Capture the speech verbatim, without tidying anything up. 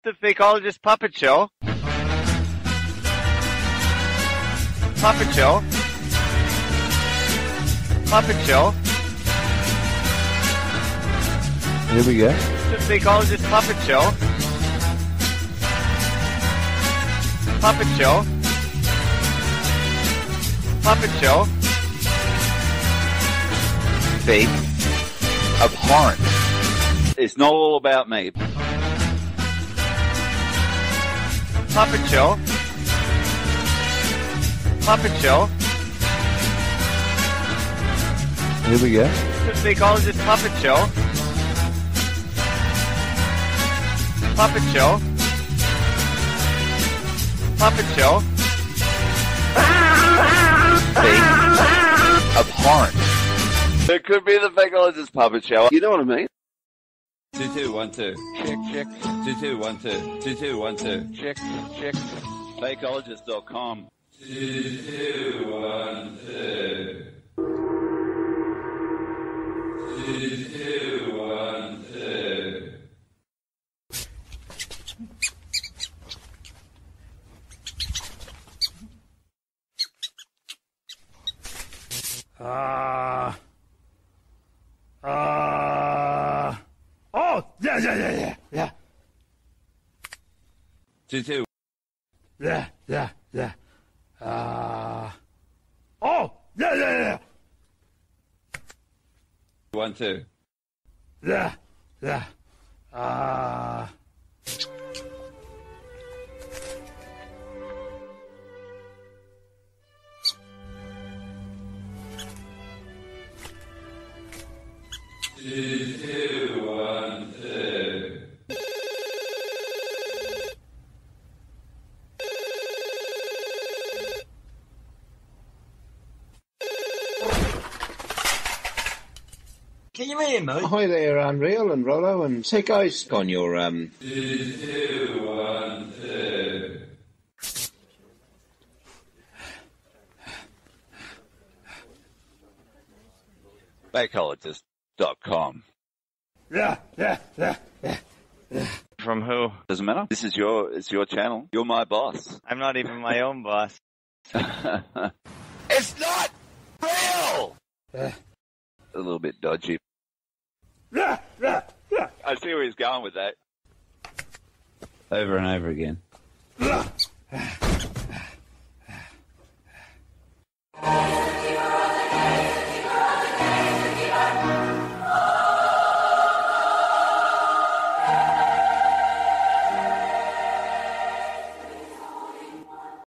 The Fakeologist Puppet Show. Puppet Show. Puppet Show. Here we go. The Fakeologist Puppet Show. Puppet Show. Puppet Show. Fake. Abhorrent. It's not all about me. Puppet Show. Puppet Show. Here we go. The Fakeologist Puppet Show. Puppet Show. Puppet Show. Fake. Abhorrent. It could be the Fakeologist Puppet Show. You know what I mean? Two two one two. Chick, chick. Two two one two. Two two one two. Chick, chick. Fakeologist dot com. Two two one two. Two two one two. Ah. Uh, uh, oh, yeah, yeah, yeah, yeah, yeah. Two two. Yeah, yeah, yeah. Uh, oh, yeah, yeah, yeah. One two. Yeah, yeah. Uh, Two two one two. Can you hear me? Hi there, Unreal and Rollo, and say guys on your um. Two two one two. Fakeologist dot com. yeah, yeah, yeah, yeah, yeah. From who? Doesn't matter. This is your, it's your channel. You're my boss. I'm not even my own boss. It's not real! Yeah. A little bit dodgy. Yeah, yeah, yeah. I see where he's going with that. Over and over again. Yeah.